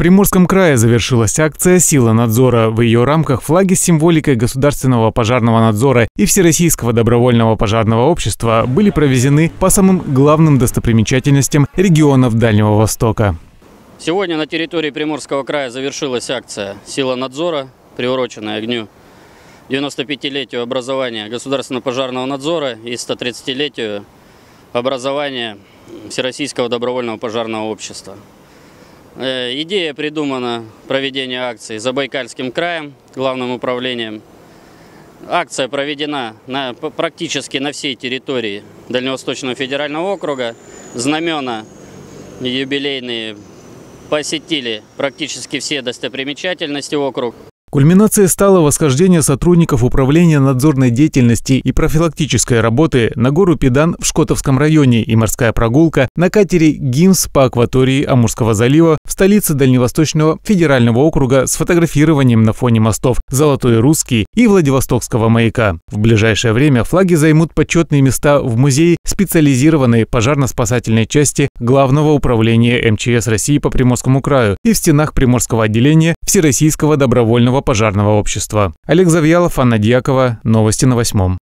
Приморском крае завершилась акция «Сила надзора». В ее рамках флаги с символикой Государственного пожарного надзора и Всероссийского добровольного пожарного общества были провезены по самым главным достопримечательностям регионов Дальнего Востока. Сегодня на территории Приморского края завершилась акция «Сила надзора», приуроченная к дню 95-летию образования Государственного пожарного надзора и 130-летию образования Всероссийского добровольного пожарного общества. Идея придумана проведения акции Забайкальским краем, главным управлением. Акция проведена практически на всей территории Дальневосточного федерального округа. Знамена юбилейные посетили практически все достопримечательности округа. Кульминацией стало восхождение сотрудников Управления надзорной деятельности и профилактической работы на гору Педан в Шкотовском районе и морская прогулка на катере «Гимс» по акватории Амурского залива в столице Дальневосточного федерального округа с фотографированием на фоне мостов «Золотой Русский» и Владивостокского маяка. В ближайшее время флаги займут почетные места в музее специализированной пожарно-спасательной части Главного управления МЧС России по Приморскому краю и в стенах Приморского отделения Всероссийского добровольного пожарного общества. Олег Завьялов, Анна Дьякова. Новости на 8.